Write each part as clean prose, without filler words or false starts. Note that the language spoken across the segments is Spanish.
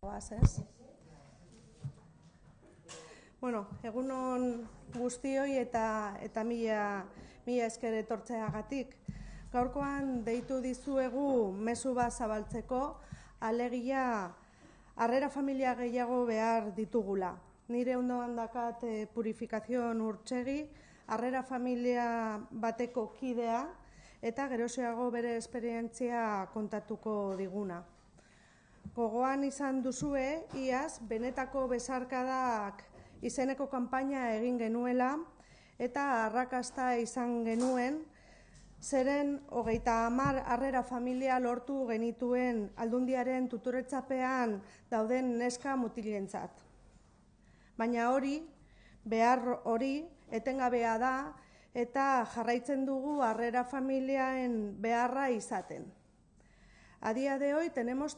Bueno, egunon guztioi eta mila esker etortzeagatik. Gaurkoan deitu dizuegu mezu bat zabaltzeko, alegia harrera familia gehiago behar ditugula. Nire ondoan dakat Purificación Urtsegi, harrera familia bateko kidea eta geroxeago bere esperientzia kontatuko diguna. Gogoan izan duzue, iaz, benetako besarkadak izeneko kanpaina egin genuela eta arrakasta izan genuen, zeren 30 harrera familia lortu genituen Aldundiaren tutoretzapean dauden neska mutilentzat. Baina behar hori etengabea da eta jarraitzen dugu harrera familiaen beharra izaten. A día de hoy tenemos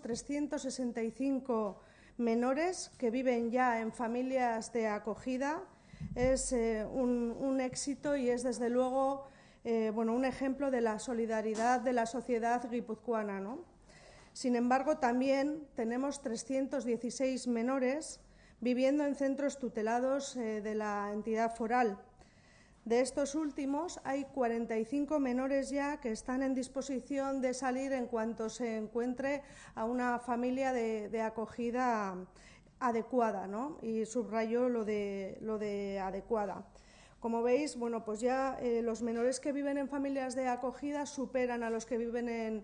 365 menores que viven ya en familias de acogida. Es un éxito y es desde luego un ejemplo de la solidaridad de la sociedad guipuzcoana, ¿no? Sin embargo, también tenemos 316 menores viviendo en centros tutelados de la entidad foral. De estos últimos, hay 45 menores ya que están en disposición de salir en cuanto se encuentre a una familia de acogida adecuada, ¿no? Y subrayo lo de adecuada. Como veis, bueno, pues ya los menores que viven en familias de acogida superan a los que viven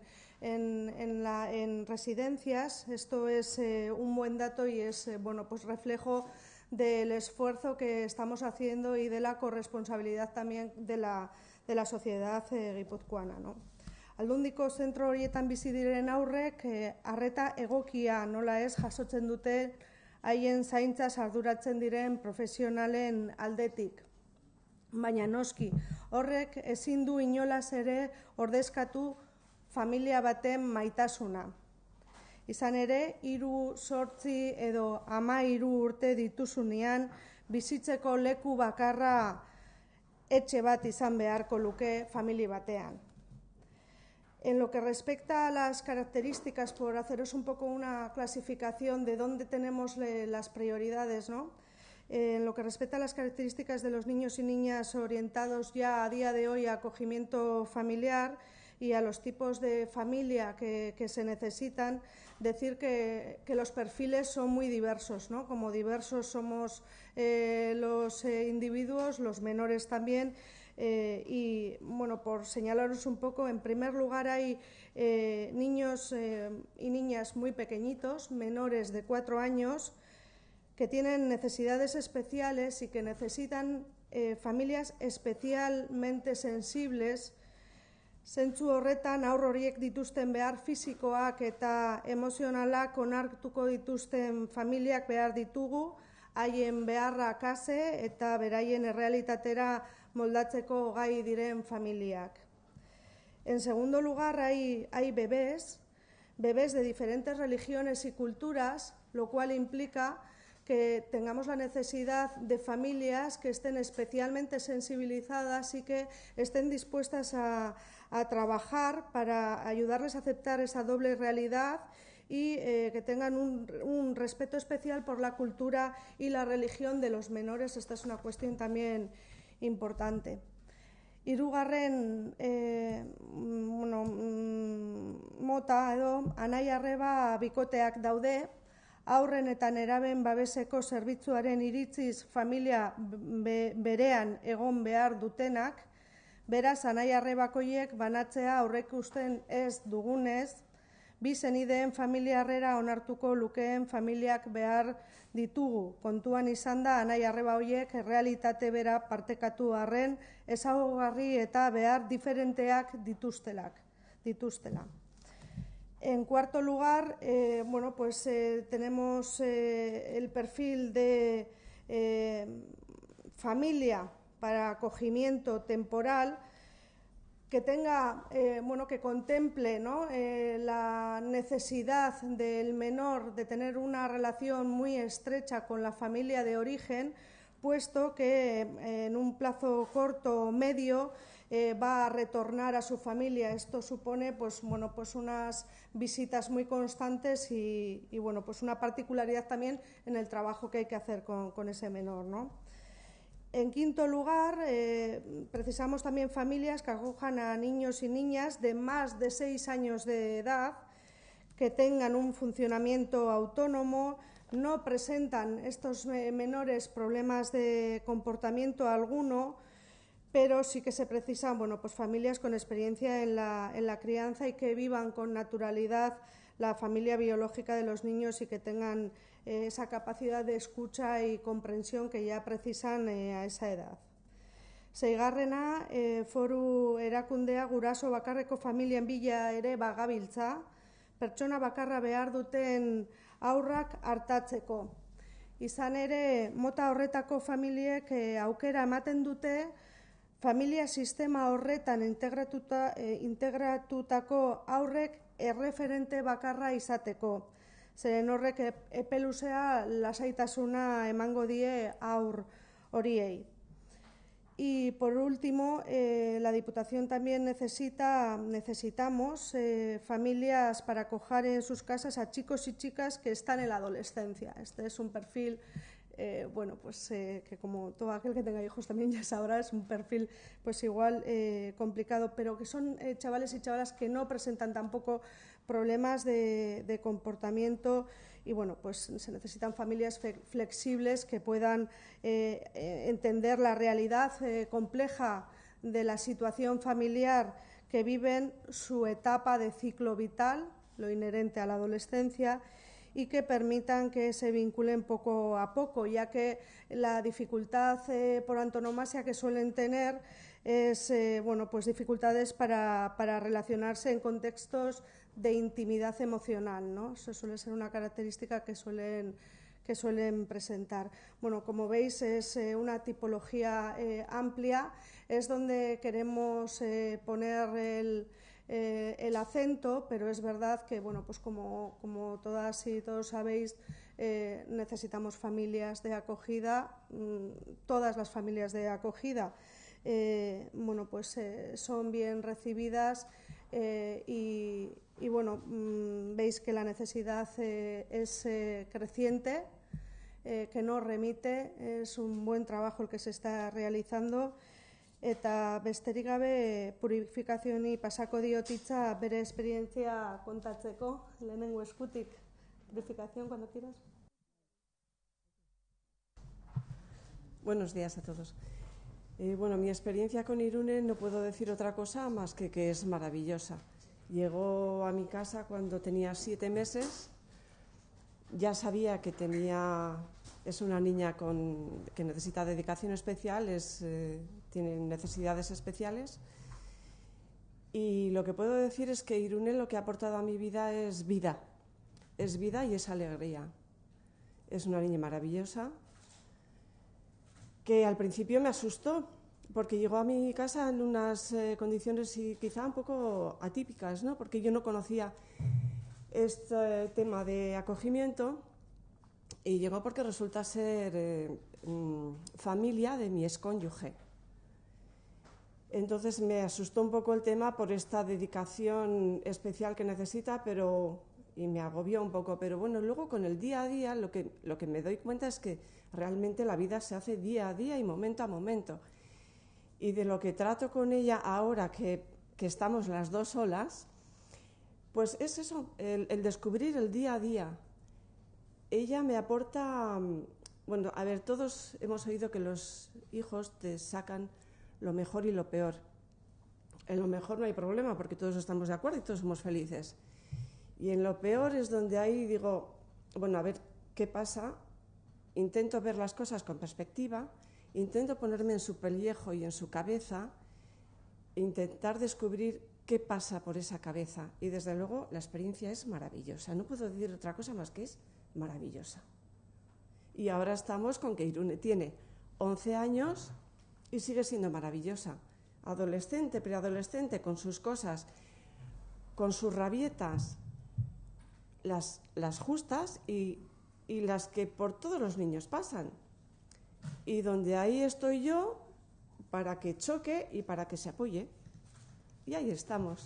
en residencias. Esto es un buen dato y es pues reflejo del esfuerzo que estamos haciendo y de la corresponsabilidad también de la sociedad guipuzcoana, ¿no? Aldundiko zentro horietan bizi diren aurrek arreta egokia nola ez jasotzen dute haien zaintzaz arduratzen diren profesionalen aldetik. Baina noski, horrek ezin du inolaz ere ordezkatu familia baten maitasuna. Izan ere, 3, 8 edo 13 urte dituzunean bizitzeko leku bakarra etxe bat izan beharko luke familia batean. En lo que respecta a las características, por haceros un poco una clasificación de dónde tenemos las prioridades, ¿no? En lo que respecta a las características de los niños y niñas orientados ya a día de hoy a acogimiento familiar y a los tipos de familia que se necesitan, decir que los perfiles son muy diversos, ¿no? Como diversos somos los individuos, los menores también, y bueno, por señalaros un poco, en primer lugar hay niños y niñas muy pequeñitos, menores de 4 años, que tienen necesidades especiales y que necesitan familias especialmente sensibles. Zentzu horretan haur horiek dituzten behar fisikoak eta emozionalak onartuko dituzten familiak behar ditugu, haien beharra kase eta beraien errealitatera moldatzeko gai diren familiak. En segundo lugar, hay bebés de diferentes religiones y culturas, lo cual implica que tengamos la necesidad de familias que estén especialmente sensibilizadas y que estén dispuestas a trabajar para ayudarles a aceptar esa doble realidad y que tengan un respeto especial por la cultura y la religión de los menores. Esta es una cuestión también importante. Hirugarren mota edo anai-arreba bikoteak daude, haurren eta neraben babeseko zerbitzuaren iritziz familia berean egon behar dutenak, beraz anai-arrebakoiek banatzea aurreikusten ez dugunez, bi senideen familia harrera onartuko lukeen familiak behar ditugu. Kontuan izan da anai-arreba horiek errealitate bera partekatu arren ezaugarri eta behar diferenteak dituztela. En cuarto lugar, tenemos el perfil de familia para acogimiento temporal que tenga, que contemple, ¿no?, la necesidad del menor de tener una relación muy estrecha con la familia de origen, puesto que en un plazo corto o medio va a retornar a su familia. Esto supone pues unas visitas muy constantes y bueno, pues una particularidad también en el trabajo que hay que hacer con ese menor, ¿no? En quinto lugar, precisamos también familias que acojan a niños y niñas de más de 6 años de edad, que tengan un funcionamiento autónomo. No presentan estos menores problemas de comportamiento alguno, pero sí que se precisan pues familias con experiencia en la crianza y que vivan con naturalidad la familia biológica de los niños y que tengan esa capacidad de escucha y comprensión que ya precisan a esa edad. Seigarrena, foru erakundea guraso bakarreko familien bila ere bagabiltza, pertsona bakarra behar duten haurrak artatzeko. Izan ere, mota horretako familiek aukera ematen dute familia sistema horretan integratutako haurrek erreferente bakarra izateko. Zeren horrek epe luzea lasaitasuna emango die haur horiei. Y por último, la Diputación también necesitamos familias para acoger en sus casas a chicos y chicas que están en la adolescencia. Este es un perfil, que como todo aquel que tenga hijos también ya sabrá, es un perfil pues igual complicado, pero que son chavales y chavalas que no presentan tampoco problemas de comportamiento. Y bueno, pues se necesitan familias flexibles que puedan entender la realidad compleja de la situación familiar que viven, su etapa de ciclo vital, lo inherente a la adolescencia, y que permitan que se vinculen poco a poco, ya que la dificultad por antonomasia que suelen tener es dificultades para relacionarse en contextos de intimidad emocional, ¿no? Eso suele ser una característica que suelen presentar. Bueno, como veis, es una tipología amplia, es donde queremos poner el acento, pero es verdad que, pues como todas y todos sabéis, necesitamos familias de acogida. Todas las familias de acogida son bien recibidas y veis que la necesidad es creciente, que no remite, es un buen trabajo el que se está realizando. Eta besterik gabe purifikazioari pasako diot hitza bere esperientzia kontatzeko, lehenengo eskutik. Purificación, cuando quieras. Buenos días a todos. Mi experiencia con Irune no puedo decir otra cosa más que es maravillosa. Llegó a mi casa cuando tenía 7 meses. Ya sabía que es una niña que necesita dedicación especial, tiene necesidades especiales. Y lo que puedo decir es que Irune lo que ha aportado a mi vida es vida. Es vida y es alegría. Es una niña maravillosa que al principio me asustó porque llegó a mi casa en unas condiciones quizá un poco atípicas, ¿no? Porque yo no conocía este tema de acogimiento y llegó porque resulta ser familia de mi excónyuge. Entonces me asustó un poco el tema por esta dedicación especial que necesita, y me agobió un poco. Pero bueno, luego con el día a día lo que me doy cuenta es que realmente la vida se hace día a día y momento a momento. Y de lo que trato con ella ahora que estamos las dos solas, pues es eso, el descubrir el día a día. Ella me aporta, todos hemos oído que los hijos te sacan lo mejor y lo peor. En lo mejor no hay problema porque todos estamos de acuerdo y todos somos felices. Y en lo peor es donde ahí digo, a ver qué pasa. Intento ver las cosas con perspectiva, intento ponerme en su pellejo y en su cabeza, intentar descubrir qué pasa por esa cabeza. Y desde luego la experiencia es maravillosa. No puedo decir otra cosa más que es maravillosa. Y ahora estamos con que Irune tiene 11 años y sigue siendo maravillosa. Adolescente, preadolescente, con sus cosas, con sus rabietas, las justas y las que por todos los niños pasan. Y donde ahí estoy yo, para que choque y para que se apoye. Y ahí estamos.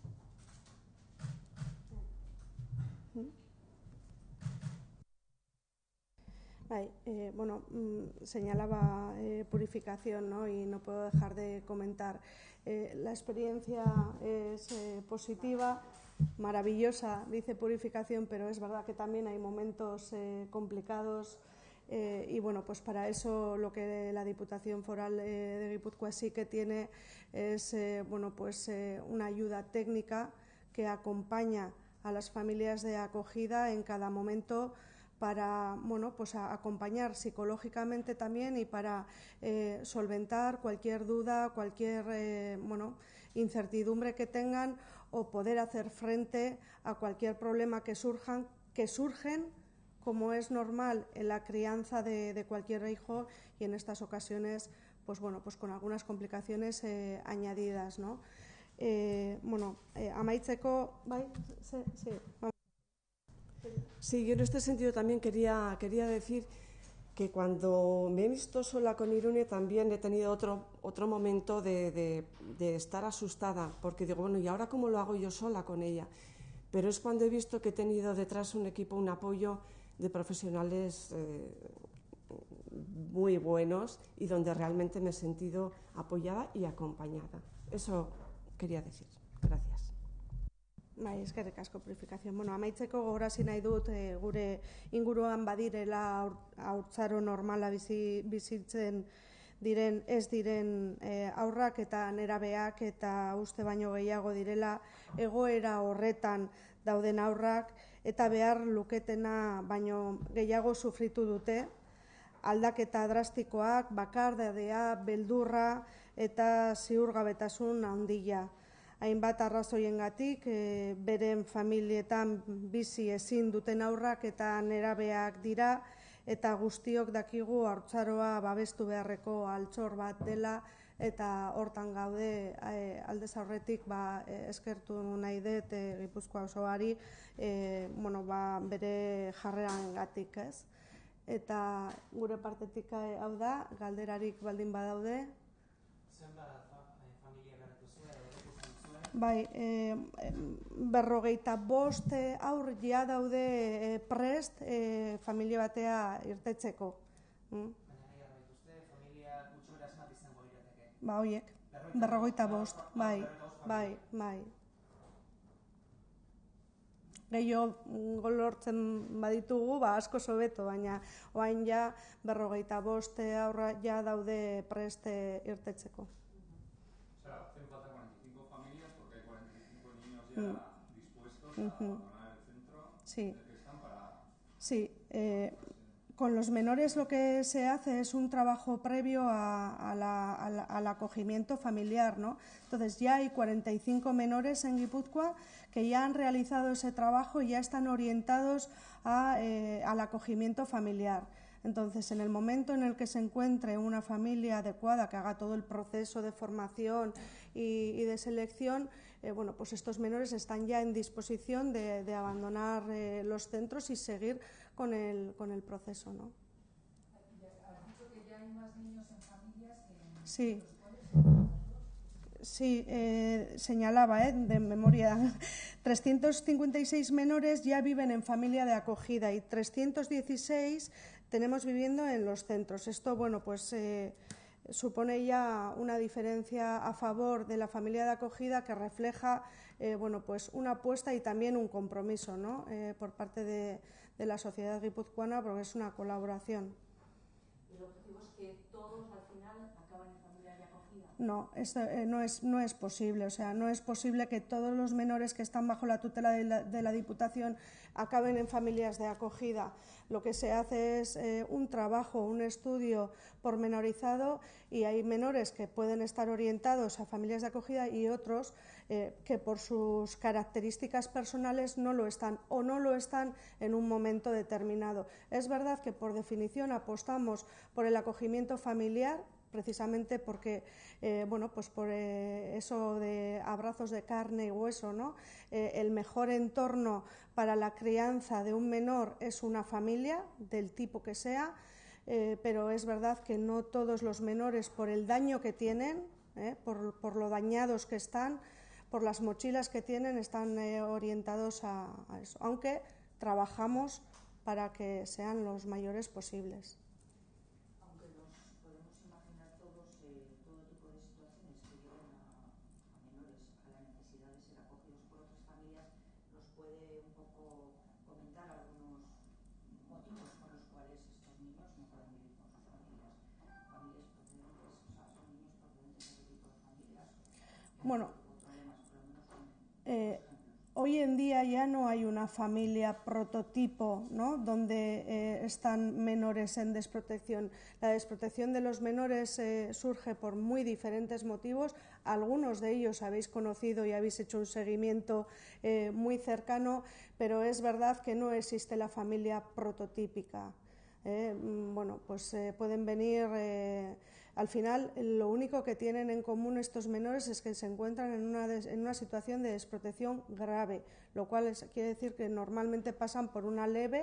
Bueno, señalaba purificación, ¿no? Y no puedo dejar de comentar. La experiencia es positiva, maravillosa, dice purificación, pero es verdad que también hay momentos complicados. Y bueno, pues para eso lo que la Diputación Foral de Guipúzcoa sí que tiene es bueno, pues una ayuda técnica que acompaña a las familias de acogida en cada momento para bueno, pues acompañar psicológicamente también y para solventar cualquier duda, cualquier bueno, incertidumbre que tengan o poder hacer frente a cualquier problema que surgen, como es normal en la crianza de cualquier hijo, y en estas ocasiones pues bueno, pues con algunas complicaciones añadidas, ¿no? Bueno, amaitzeko, bai, sí, vamos. Sí, yo en este sentido también quería decir que cuando me he visto sola con Irune también he tenido otro momento de estar asustada, porque digo, bueno, ¿y ahora cómo lo hago yo sola con ella? Pero es cuando he visto que he tenido detrás un equipo, un apoyo de profesionales muy buenos y donde realmente me he sentido apoyada y acompañada. Eso quería decir. Gracias. Bai, eskerrik asko purifikazioan. Bueno, amaitzeko gogorarazi nahi dut gure inguruan badirela haurtzaro normala bizitzen diren ez diren haurrak eta nerabeak, eta uste baino gehiago direla egoera horretan dauden haurrak, eta behar luketena baino gehiago sufritu dute, aldaketa drastikoak, bakardadea, beldurra eta ziurgabetasun handia. Hainbat arrazoiengatik beren familietan bizi ezin duten haurrak eta nerabeak dira, eta guztiok dakigu haurtzaroa babestu beharreko altxor bat dela, eta hortan gaude. Aldez aurretik eskertu nahi dut Gipuzkoa osoari bueno, bere jarrerangatik, ez? Eta gure partetik hau da, galderarik baldin badaude. Bai, 55 haur ja daude prest familia batea irtetzeko. Familia gutxora zenbat izango lirateke? Ba, horiek, 55, bai. Gehiago lortzen baditugu, asko sobeto, baina orain ja 55 haurra ja daude prest irtetzeko. Hacen falta 45 familias porque hay 45 niños ya dispuestos a abandonar el centro en el que están para... Sí, con los menores lo que se hace es un trabajo previo al acogimiento familiar, ¿no? Entonces ya hay 45 menores en Guipúzcoa que ya han realizado ese trabajo y ya están orientados al acogimiento familiar. Entonces, en el momento en el que se encuentre una familia adecuada que haga todo el proceso de formación y de selección, bueno, pues estos menores están ya en disposición de abandonar los centros y seguir con el proceso, ¿no? ¿Has dicho que ya hay más niños en familias que en Sí. los coles? Sí, señalaba de memoria, 356 menores ya viven en familia de acogida y 316 tenemos viviendo en los centros. Esto, bueno, pues supone ya una diferencia a favor de la familia de acogida que refleja, bueno, pues una apuesta y también un compromiso, ¿no? Por parte de la sociedad guipuzcoana, porque es una colaboración. ¿El objetivo es que todos al final acaben en familia de acogida? No, esto no es posible. O sea, no es posible que todos los menores que están bajo la tutela de la Diputación acaben en familias de acogida. Lo que se hace es un trabajo, un estudio pormenorizado, y hay menores que pueden estar orientados a familias de acogida y otros que por sus características personales no lo están o no lo están en un momento determinado. Es verdad que por definición apostamos por el acogimiento familiar, precisamente porque, bueno, pues por eso de abrazos de carne y hueso, ¿no? El mejor entorno para la crianza de un menor es una familia, del tipo que sea. pero es verdad que no todos los menores, por el daño que tienen, por lo dañados que están, por las mochilas que tienen, están orientados a eso, aunque trabajamos para que sean los mayores posibles. Aunque nos podemos imaginar todos todo tipo de situaciones que lleven a menores a la necesidad de ser acogidos por otras familias, ¿nos puede un poco comentar algunos motivos por los cuales estos niños no pueden vivir con sus familias? Familias procedentes, o sea, son niños procedentes de otro tipo de familias. Bueno, hoy en día ya no hay una familia prototipo, ¿no?, donde están menores en desprotección. La desprotección de los menores surge por muy diferentes motivos. Algunos de ellos habéis conocido y habéis hecho un seguimiento muy cercano, pero es verdad que no existe la familia prototípica. Bueno, pues pueden venir... Al final, lo único que tienen en común estos menores es que se encuentran en una situación de desprotección grave, lo cual quiere decir que normalmente pasan por una leve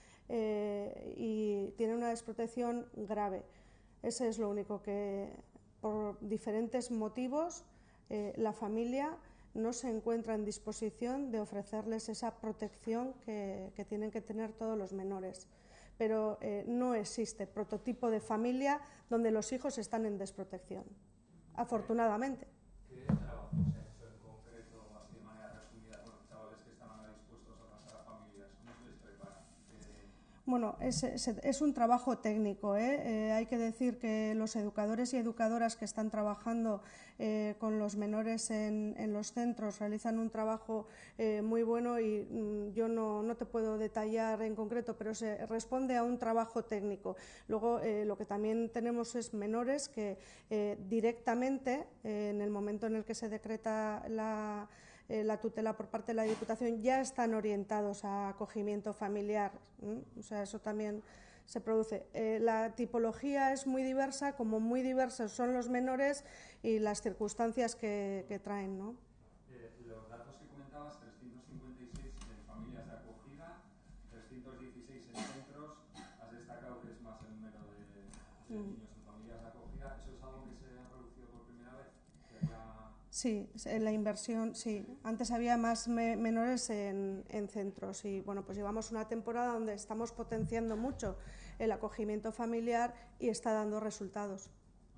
y tienen una desprotección grave. Ese es lo único que, por diferentes motivos, la familia no se encuentra en disposición de ofrecerles esa protección que tienen que tener todos los menores. Pero no existe prototipo de familia donde los hijos están en desprotección, afortunadamente. ¿Qué trabajo se ha hecho en concreto, así de manera resumida, con los chavales que están ahora dispuestos a pasar a familias? ¿Cómo se les prepara? Bueno, es un trabajo técnico, hay que decir que los educadores y educadoras que están trabajando con los menores en los centros realizan un trabajo muy bueno y yo no te puedo detallar en concreto, pero se responde a un trabajo técnico. Luego, lo que también tenemos es menores que directamente, en el momento en el que se decreta la tutela por parte de la Diputación, ya están orientados a acogimiento familiar. O sea, eso también se produce. La tipología es muy diversa, como muy diversos son los menores y las circunstancias que traen, ¿no? Los datos que comentabas, 356 en familias de acogida, 316 en centros, has destacado que es más el número de niños en familias de acogida. ¿Eso es algo que se ha producido por primera vez? Sí, la inversión, sí. Antes había más menores en centros y bueno, pues llevamos una temporada donde estamos potenciando mucho el acogimiento familiar y está dando resultados.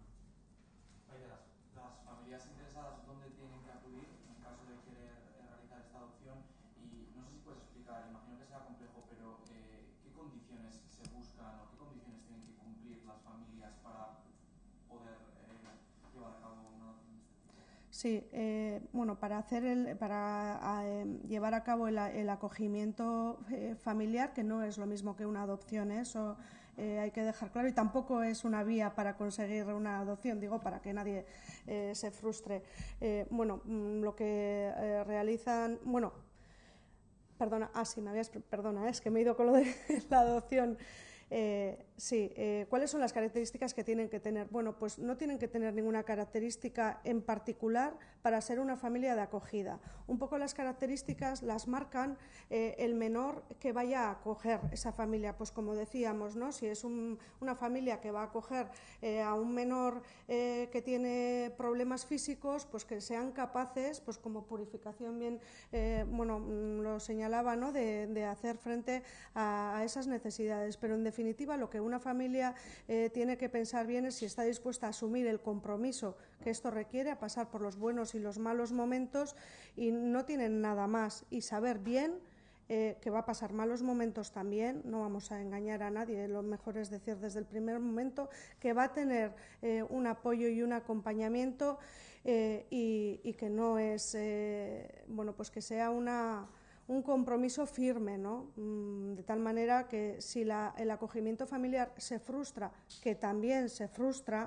Las familias interesadas, ¿dónde tienen que acudir en caso de querer realizar esta adopción? Y no sé si puedes explicar, imagino que sea complejo, pero ¿qué condiciones se buscan o qué condiciones tienen que cumplir las familias para poder llevar a cabo una adopción de este tipo? Sí, bueno, para llevar a cabo el acogimiento familiar, que no es lo mismo que una adopción, eso hay que dejar claro, y tampoco es una vía para conseguir una adopción, digo, para que nadie se frustre. Bueno, lo que realizan, bueno, perdona, perdona, es que me he ido con lo de la adopción. ¿Cuáles son las características que tienen que tener? Bueno, pues no tienen que tener ninguna característica en particular para ser una familia de acogida. Un poco las características las marcan el menor que vaya a acoger esa familia. Pues como decíamos, ¿no?, si es una familia que va a acoger a un menor que tiene problemas físicos, pues que sean capaces, pues como Purificación bien, lo señalaba, ¿no?, de hacer frente a esas necesidades. Pero en definitiva, lo que una familia tiene que pensar bien es si está dispuesta a asumir el compromiso que esto requiere, a pasar por los buenos y los malos momentos, y no tienen nada más, y saber bien que va a pasar malos momentos también, no vamos a engañar a nadie, lo mejor es decir desde el primer momento que va a tener un apoyo y un acompañamiento y que no es, pues que sea un compromiso firme, ¿no? De tal manera que si el acogimiento familiar se frustra, que también se frustra,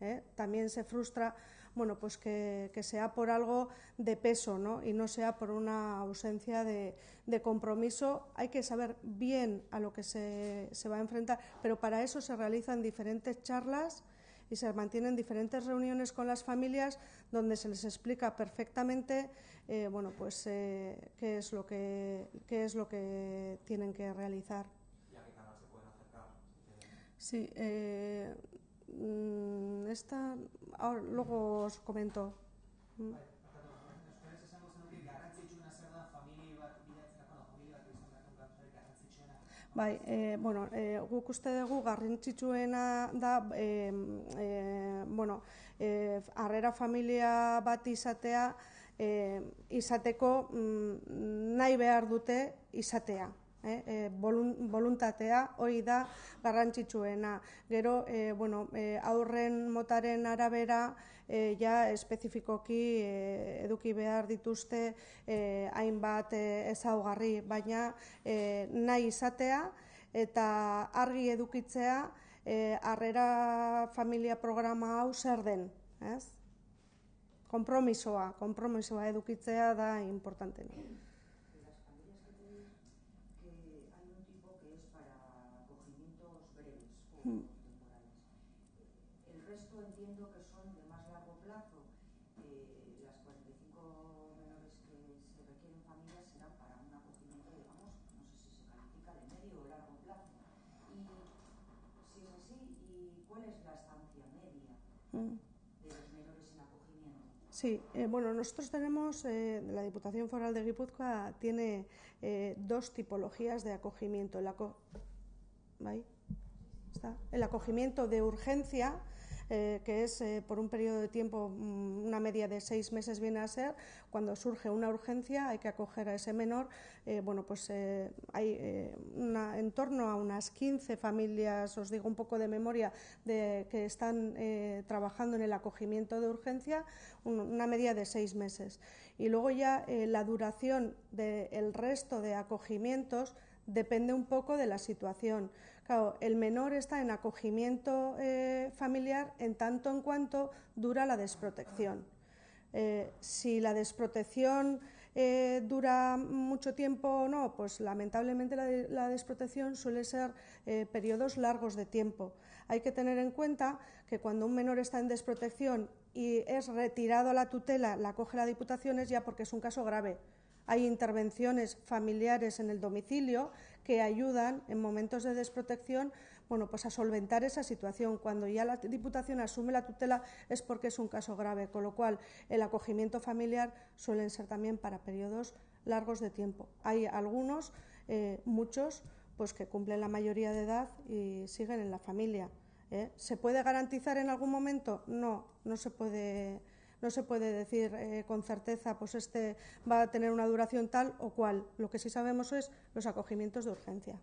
bueno, pues que sea por algo de peso, ¿no?, y no sea por una ausencia de compromiso. Hay que saber bien a lo que se va a enfrentar, pero para eso se realizan diferentes charlas y se mantienen diferentes reuniones con las familias donde se les explica perfectamente qué es lo que tienen que realizar. ¿Y a qué canal se pueden acercar? Sí, luego os comento. Euskaraz esango zenuke garrantzitsuena zer da familia bat bilatzerako, familia bat izan behar duen garrantzitsuena. Bai, guk uste dugu garrantzitsuena da, harrera familia bat izatea, izateko nahi behar dute izatea. Voluntatea hori da garrantzitsuena. Gero, aurren motaren arabera, ja espezifikoki eduki behar dituzte hainbat ezaugarri, baina nahi izatea eta argi edukitzea harrera familia programa hau zer den, ez? Konpromisoa edukitzea da importantena. El resto entiendo que son de más largo plazo. Las 45 menores que se requieren familias serán para un acogimiento, digamos, no sé si se califica de medio o largo plazo. Y si es así, ¿y cuál es la estancia media de los menores en acogimiento? Sí, nosotros tenemos, la Diputación Foral de Guipúzcoa tiene dos tipologías de acogimiento. El acogimiento de urgencia, que es por un periodo de tiempo, una media de 6 meses viene a ser, cuando surge una urgencia hay que acoger a ese menor. Hay en torno a unas 15 familias, os digo un poco de memoria, que están trabajando en el acogimiento de urgencia, una media de 6 meses. Y luego ya la duración del resto de acogimientos depende un poco de la situación. Claro, el menor está en acogimiento familiar en tanto en cuanto dura la desprotección. Si la desprotección dura mucho tiempo o no, pues lamentablemente la desprotección suele ser periodos largos de tiempo. Hay que tener en cuenta que cuando un menor está en desprotección y es retirado a la tutela, la acoge la Diputación, es ya porque es un caso grave. Hay intervenciones familiares en el domicilio que ayudan en momentos de desprotección a solventar esa situación. Cuando ya la Diputación asume la tutela es porque es un caso grave, con lo cual el acogimiento familiar suelen ser también para periodos largos de tiempo. Hay algunos, muchos, pues que cumplen la mayoría de edad y siguen en la familia. ¿Se puede garantizar en algún momento? No se puede. No se puede decir con certeza, pues este va a tener una duración tal o cual. Lo que sí sabemos es los acogimientos de urgencia.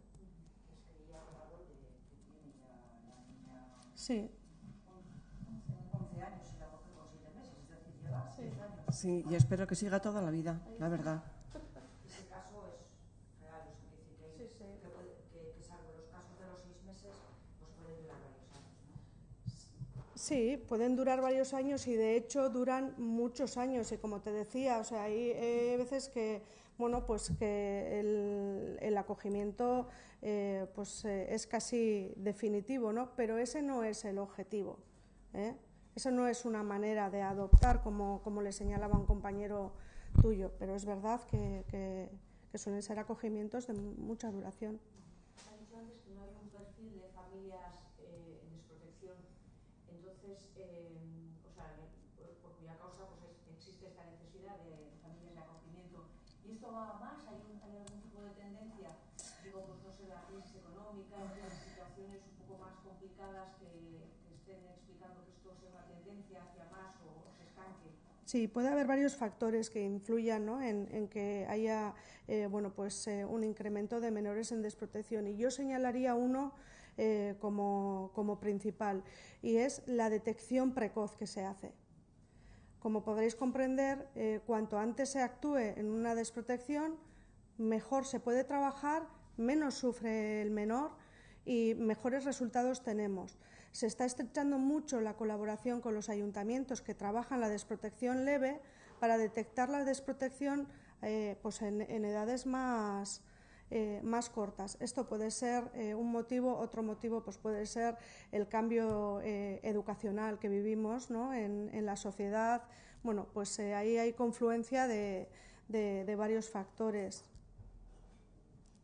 Sí. 11 años y la coge con 7 meses, es decir, lleva 6 años. Sí, y espero que siga toda la vida, la verdad. Ese caso es real, o sea, que salvo los casos de los 6 meses, pues pueden durar varios años, ¿no? Sí, pueden durar varios años y de hecho duran muchos años y como te decía, o sea, hay veces que, que el acogimiento es casi definitivo, ¿no? Pero ese no es el objetivo, ¿eh? Eso no es una manera de adoptar como le señalaba un compañero tuyo, pero es verdad que suelen ser acogimientos de mucha duración. Ha dicho antes que no hay un perfil de familias en desprotección. Entonces, por cuya causa existe esta necesidad de familias de acogimiento. ¿Y esto va a más? ¿Hay algún tipo de tendencia? Digo, pues no sé, la crisis económica, las situaciones un poco más complicadas que estén explicando que esto sea una tendencia hacia más o se estanque. Sí, puede haber varios factores que influyan, ¿no?, en que haya un incremento de menores en desprotección. Y yo señalaría uno como principal, y es la detección precoz que se hace. Como podréis comprender, cuanto antes se actúe en una desprotección, mejor se puede trabajar, menos sufre el menor y mejores resultados tenemos. Se está estrechando mucho la colaboración con los ayuntamientos que trabajan la desprotección leve para detectar la desprotección en edades más cortas. Esto puede ser un motivo, otro motivo pues puede ser el cambio educacional que vivimos, ¿no?, en la sociedad. Ahí hay confluencia de varios factores.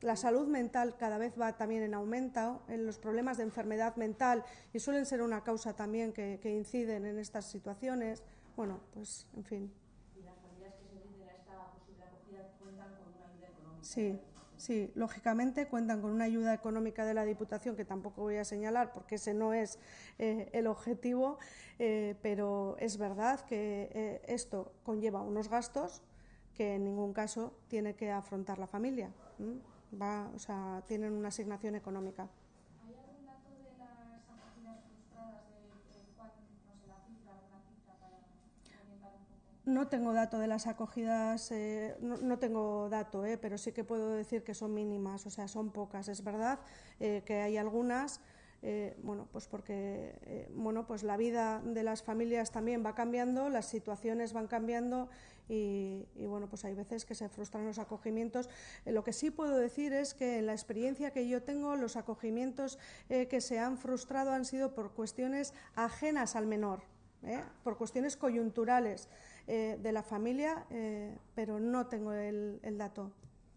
La salud mental cada vez va también en aumento, en los problemas de enfermedad mental, y suelen ser una causa también que inciden en estas situaciones. Bueno, pues, en fin. ¿Y las familias que se brinden a esta posible acogida cuentan con una ayuda económica? Sí, sí, lógicamente cuentan con una ayuda económica de la Diputación, que tampoco voy a señalar porque ese no es el objetivo, pero es verdad que esto conlleva unos gastos que en ningún caso tiene que afrontar la familia. O sea, tienen una asignación económica. ¿Hay algún dato de las acogidas frustradas, de cuál, no sé, la cifra, alguna cifra para orientar un poco? No tengo dato de las acogidas, no tengo dato, pero sí que puedo decir que son mínimas, o sea, son pocas. Es verdad que hay algunas, bueno, pues porque bueno, pues la vida de las familias también va cambiando, las situaciones van cambiando y bueno, pues hay veces que se frustran los acogimientos. Lo que sí puedo decir es que en la experiencia que yo tengo, los acogimientos que se han frustrado han sido por cuestiones ajenas al menor, por cuestiones coyunturales de la familia, pero no tengo el dato.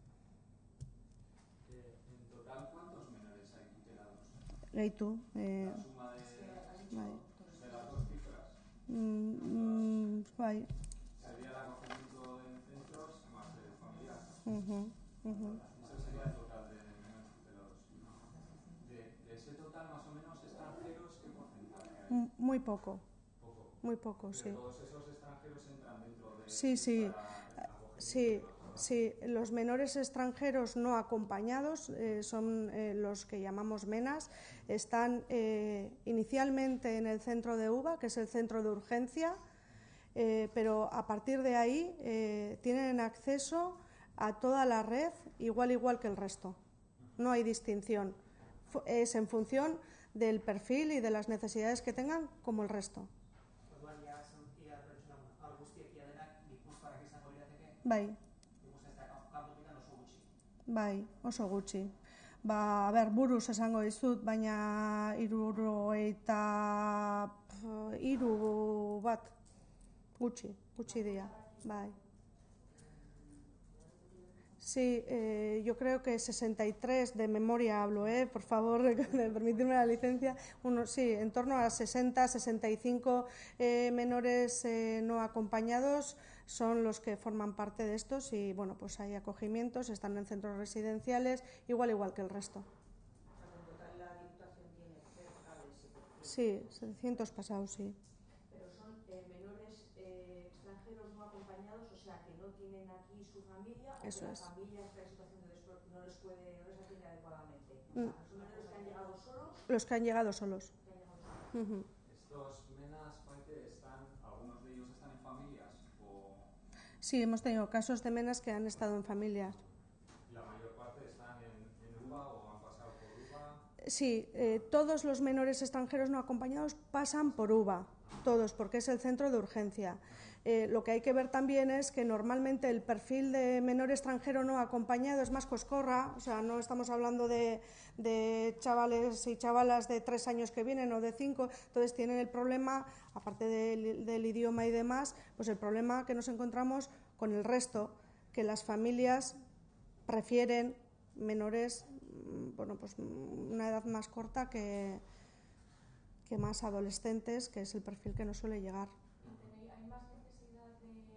En total, ¿cuántos menores hay tutelados? Gaitu, La suma de las dos cifras. bai. Sería el acogimiento en centros más el familiar. Ese sería el total de menores tutelados. De ese total, más o menos, extranjeros, ¿qué porcentaje hay? Muy poco. Poco. Muy poco, Pero sí. todos esos extranjeros entran dentro de... Sí, sí. Sí, acogimiento. sí. Los menores extranjeros no acompañados son los que llamamos MENAs. Están inicialmente en el centro de UVA, que es el centro de urgencia, pero a partir de ahí tienen acceso a toda la red igual que el resto. No hay distinción. Es en función del perfil y de las necesidades que tengan como el resto. Orduan, ia pertsona, hor guztiek ia denak Gipuzkoarrak izango lirateke? Bai. Ikusten ez da, kanpotikan oso gutxi. Bai, oso gutxi. A ber, buruz esango dizut, baina 73 bat gutxi dira, bai. Sí, yo creo que 63, de memoria hablo, por favor, permitirme la licencia. Sí, en torno a 60, 65 menores no acompañados son los que forman parte de estos y, bueno, pues hay acogimientos, están en centros residenciales, igual que el resto. En total la Diputación tiene cerca de 700. Sí, 700 pasados, sí. Pero son menores extranjeros no acompañados, o sea, que no tienen aquí su familia, o Eso que es. la familia está en situación de no les atiende adecuadamente. O sea, son menores que han llegado solos. Los que han llegado solos. Estos MENAs, Maite, algunos de ellos están en familias o... Sí, hemos tenido casos de MENAs que han estado en familias. ¿La mayor parte están en UVA o han pasado por UVA? Sí, todos los menores extranjeros no acompañados pasan por UVA, todos, porque es el centro de urgencia. Lo que hay que ver también es que normalmente el perfil de menor extranjero no acompañado es más coscorra, o sea, no estamos hablando de chavales y chavalas de 3 años que vienen o de 5, entonces tienen el problema, aparte del idioma y demás, pues el problema que nos encontramos con el resto, que las familias prefieren menores, bueno, pues una edad más corta que más adolescentes, que es el perfil que nos suele llegar. ¿Hay más necesidad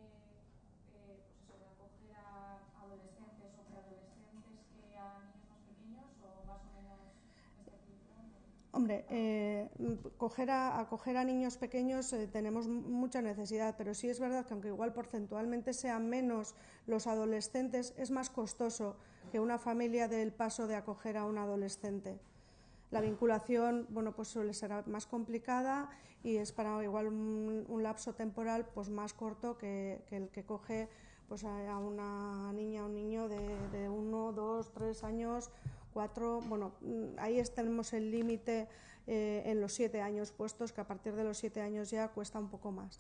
de acoger a adolescentes o preadolescentes que a niños más pequeños o más o menos este tipo? Hombre, acoger a niños pequeños tenemos mucha necesidad, pero sí es verdad que aunque igual porcentualmente sean menos los adolescentes, es más costoso que una familia dé el paso de acoger a un adolescente. La vinculación, bueno, pues suele ser más complicada y es para igual un lapso temporal pues más corto que el que coge pues a una niña o un niño de 1, 2, 3 años, 4, bueno, ahí tenemos el límite en los 7 años puestos, que a partir de los 7 años ya cuesta un poco más.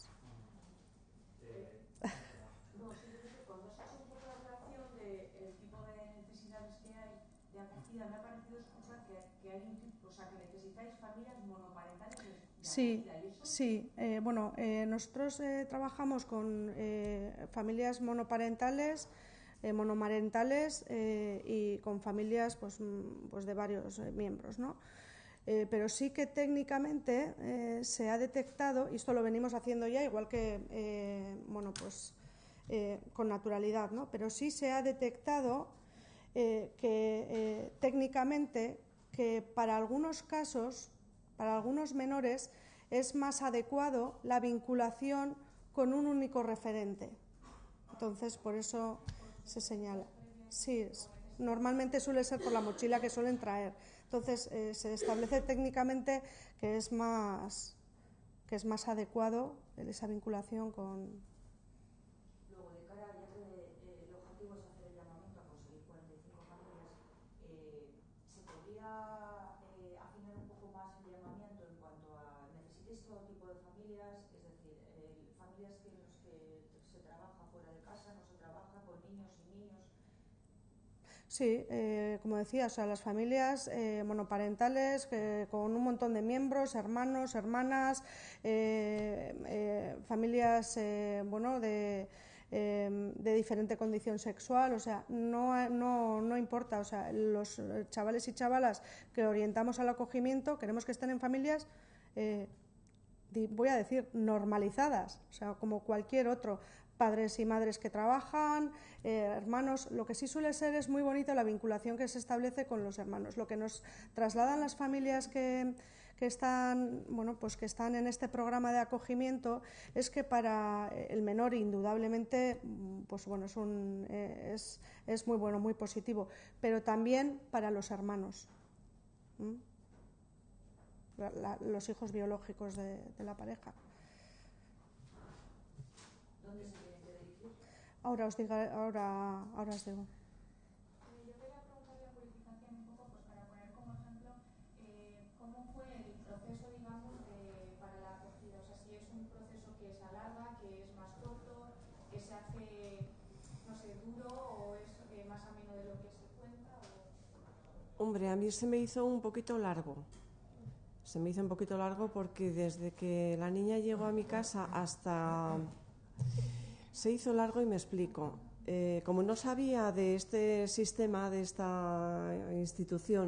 No, simplemente cuando has hecho un poco la relación del tipo de necesidades que hay de acogida, me ha parecido escuchar que hay un tipo, o sea, que necesitáis familias monoparentales de Sí, acogida, ¿y eso? sí. Bueno, nosotros trabajamos con familias monoparentales, monomarentales y con familias pues de varios miembros, ¿no? Pero sí que técnicamente se ha detectado, y esto lo venimos haciendo ya, igual que con naturalidad, ¿no? Pero sí se ha detectado que técnicamente que para algunos casos, para algunos menores, es más adecuado la vinculación con un único referente. Entonces, por eso se señala. Sí, normalmente suele ser por la mochila que suelen traer. Entonces, se establece técnicamente que es más adecuado esa vinculación con... Luego, de cara, ya que el objetivo es hacer el llamamiento a conseguir 45 familias, ¿se podría afinar un poco más el llamamiento en cuanto a necesitéis todo tipo de familias? Es decir, familias en las que se trabaja fuera de casa, no se trabaja con niños y niños. Sí, como decía, o sea, las familias monoparentales con un montón de miembros, hermanos, hermanas, familias de diferente condición sexual, o sea, no importa, o sea, los chavales y chavalas que orientamos al acogimiento queremos que estén en familias, voy a decir, normalizadas, o sea, como cualquier otro. Padres y madres que trabajan, hermanos. Lo que sí suele ser es muy bonito la vinculación que se establece con los hermanos. Lo que nos trasladan las familias que están en este programa de acogimiento es que para el menor indudablemente es muy bueno, muy positivo, pero también para los hermanos. Los hijos biológicos de la pareja. ¿Dónde se tienen que dirigir? Ahora os digo. Yo quería preguntarle a Purificación un poco, pues para poner como ejemplo, cómo fue el proceso, digamos, para la acogida. O sea, si es un proceso que se alarga, que es más corto, que se hace, no sé, duro o es más ameno de lo que se cuenta. Hombre, a mí se me hizo un poquito largo. Se me hizo un poquito largo porque desde que la niña llegó a mi casa hasta... Se hizo largo y me explico. Como no sabía de este sistema, de esta institución,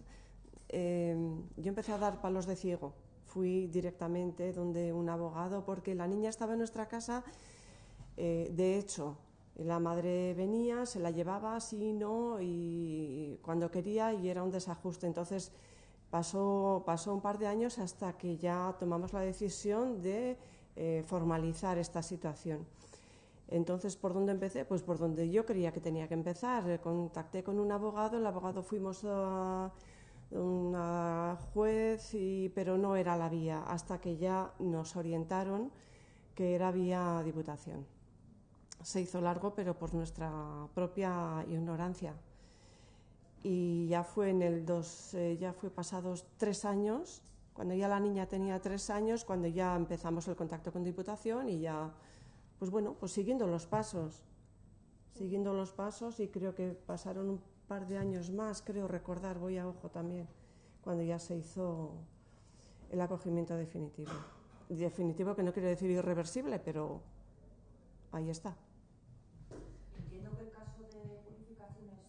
yo empecé a dar palos de ciego. Fui directamente donde un abogado porque la niña estaba en nuestra casa. De hecho, la madre venía, se la llevaba así, no, y cuando quería, y era un desajuste. Entonces pasó un par de años hasta que ya tomamos la decisión de formalizar esta situación. Entonces, ¿por dónde empecé? Pues por donde yo creía que tenía que empezar. Contacté con un abogado, el abogado fuimos a una juez, pero no era la vía, hasta que ya nos orientaron que era vía Diputación. Se hizo largo, pero por nuestra propia ignorancia. Y ya fue ya fue pasados 3 años, cuando ya la niña tenía 3 años, cuando ya empezamos el contacto con Diputación y ya, pues bueno, pues siguiendo los pasos, y creo que pasaron un par de años más, creo recordar, voy a ojo también, cuando ya se hizo el acogimiento definitivo. Definitivo que no quiere decir irreversible, pero ahí está. Entiendo que el caso de Purificación es...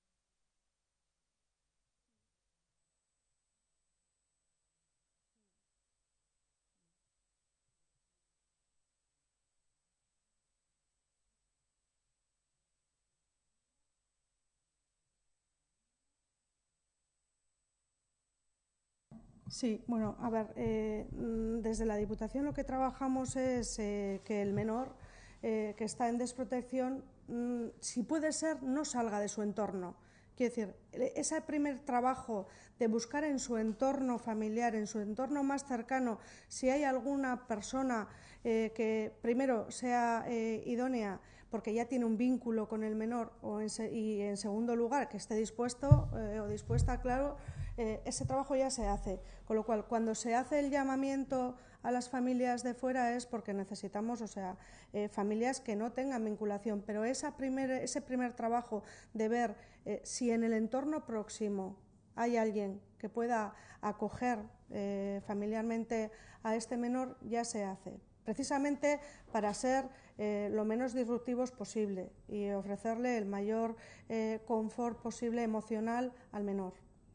Sí, bueno, a ver, desde la Diputación lo que trabajamos es que el menor que está en desprotección, si puede ser, no salga de su entorno. Quiero decir, ese primer trabajo de buscar en su entorno familiar, en su entorno más cercano, si hay alguna persona que primero sea idónea porque ya tiene un vínculo con el menor y en segundo lugar que esté dispuesto o dispuesta, claro, ese trabajo ya se hace. Con lo cual, cuando se hace el llamamiento a las familias de fuera es porque necesitamos, familias que no tengan vinculación, pero ese primer trabajo de ver si en el entorno próximo hay alguien que pueda acoger familiarmente a este menor ya se hace. precisamente para ser lo menos disruptivos posible y ofrecerle el mayor confort posible emocional al menor.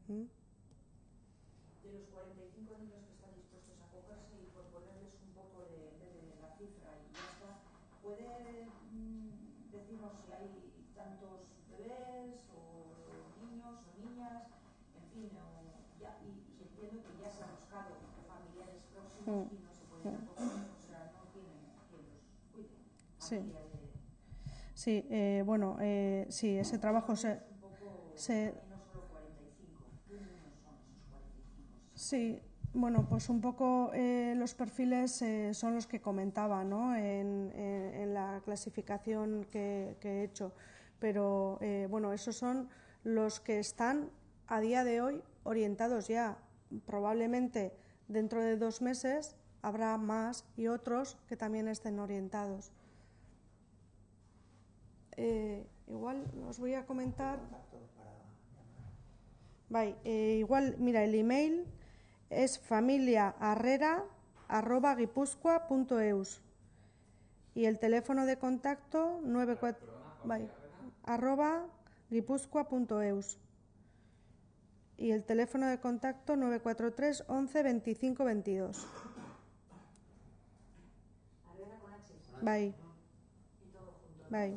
De los 45 niños que están dispuestos a acogerse, y por ponerles un poco de la cifra y ya está, ¿puede decirnos si hay tantos bebés o niños o niñas, en fin, y entiendo que ya se han buscado familiares próximos y no se pueden acoger, o sea, no tienen quien los cuide? Sí. Sí, bueno, sí, ese trabajo se... No solo 45, ¿qué niños son esos 45? Sí, bueno, pues un poco los perfiles son los que comentaba, ¿no? En la clasificación que he hecho, pero bueno, esos son los que están a día de hoy orientados ya. Probablemente dentro de 2 meses habrá más y otros que también estén orientados. Igual os voy a comentar. Vale, igual, mira, el email es familiaarrera@guipuzcoa.eus y el teléfono de contacto 94@guipuzcoa.eus y el teléfono de contacto 943 11 25 22. Arrera con H. Bye. Y todo junto. Bye.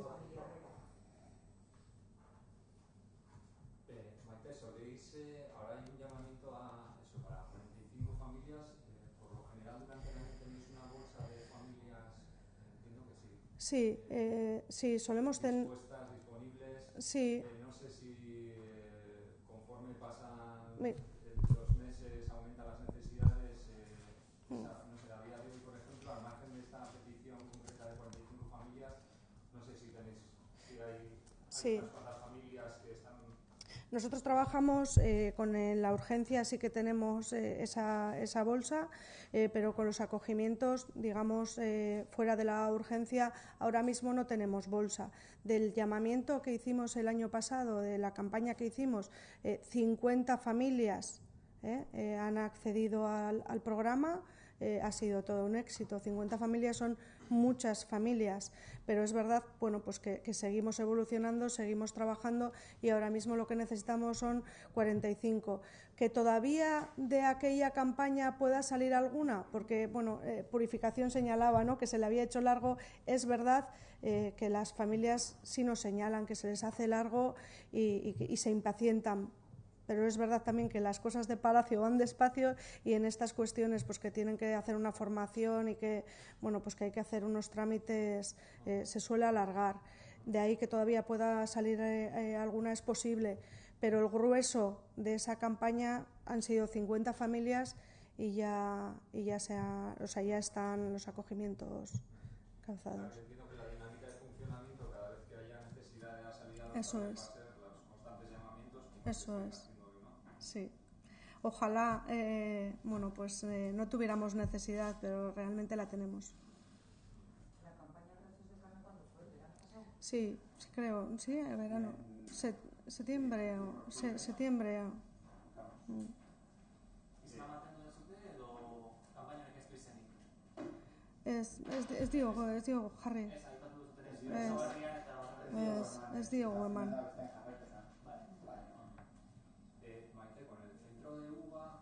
Maite, soléis, ahora hay un llamamiento a eso, para 45 familias, por lo general durante el año tenéis una bolsa de familias, entiendo que sí. Sí, sí, solemos tener... Dispuestas, disponibles. Sí. No sé si conforme pasan Mi- los meses aumentan las necesidades. No sé, a día de hoy, por ejemplo, al margen de esta petición concreta de 45 familias, no sé si tenéis, si hay Sí. unas cuantas familias que están... Nosotros trabajamos con la urgencia, sí que tenemos esa bolsa, pero con los acogimientos, digamos, fuera de la urgencia, ahora mismo no tenemos bolsa. Del llamamiento que hicimos el año pasado, de la campaña que hicimos, 50 familias han accedido al programa. Ha sido todo un éxito. 50 familias son muchas familias, pero es verdad, bueno, pues que seguimos evolucionando, seguimos trabajando y ahora mismo lo que necesitamos son 45. Que todavía de aquella campaña pueda salir alguna, porque bueno, Purificación señalaba, ¿no?, que se le había hecho largo. Es verdad que las familias sí nos señalan que se les hace largo y se impacientan. Pero es verdad también que las cosas de Palacio van despacio y en estas cuestiones pues que tienen que hacer una formación y que bueno, pues que hay que hacer unos trámites, se suele alargar. De ahí que todavía pueda salir alguna es posible, pero el grueso de esa campaña han sido 50 familias y ya están los acogimientos calzados. Entiendo que la dinámica de funcionamiento, cada vez que haya necesidad de la salida, Eso va a es. ser los constantes llamamientos. Eso es. Sí. Ojalá, bueno, pues no tuviéramos necesidad, pero realmente la tenemos. ¿La campaña Brazos de Carne cuándo fue? ¿El verano pasado? Sí, creo, sí, el verano. Septiembre. ¿Y se va mantendo de o campaña que estáis Es Diego Jarri. Es Diego Eman. Maite, con el centro de UVA,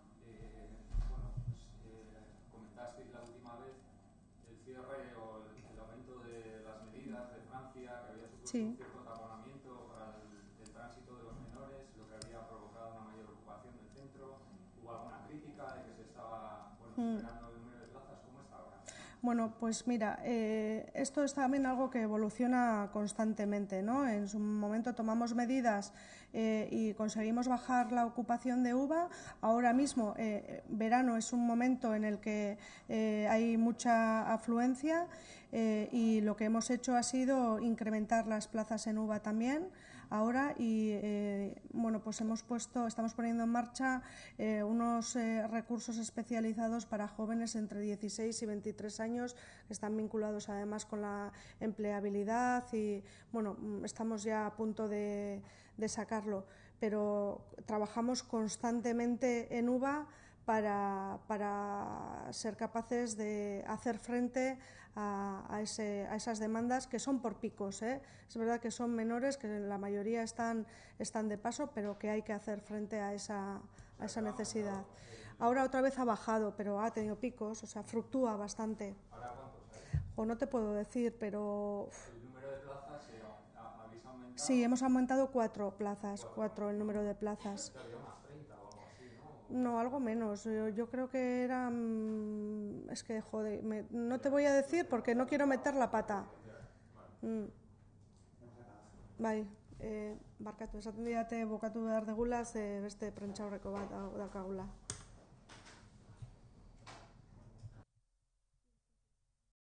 comentasteis la última vez el cierre o el aumento de las medidas de Francia, que había supuesto un cierto taponamiento para el tránsito de los menores, lo que había provocado una mayor ocupación del centro. ¿Hubo alguna crítica de que se estaba superando el número de plazas? ¿Cómo está ahora? Bueno, pues mira, esto es también algo que evoluciona constantemente, ¿no? En su momento tomamos medidas y conseguimos bajar la ocupación de UVA. Ahora mismo, verano es un momento en el que hay mucha afluencia y lo que hemos hecho ha sido incrementar las plazas en UVA también ahora y bueno, pues estamos poniendo en marcha unos recursos especializados para jóvenes entre 16 y 23 años que están vinculados además con la empleabilidad y bueno, estamos ya a punto de sacarlo, pero trabajamos constantemente en UVA para ser capaces de hacer frente a esas demandas que son por picos, ¿eh? Es verdad que son menores, que la mayoría están de paso, pero que hay que hacer frente a esa necesidad. Ahora otra vez ha bajado, pero ha tenido picos, o sea, fluctúa bastante. ¿Ahora cuántos hay? O no te puedo decir, pero... ¿El número de plazas habéis aumentado? Sí, hemos aumentado 4 plazas, 4 el número de plazas. Había unas 30 o algo así, ¿no? No, algo menos. Yo creo que eran... Es que, joder, no te voy a decir porque no quiero meter la pata. Bai, barkatu, esaten didate bokatu behar degula, ze beste prentsaurreko bat daukagula.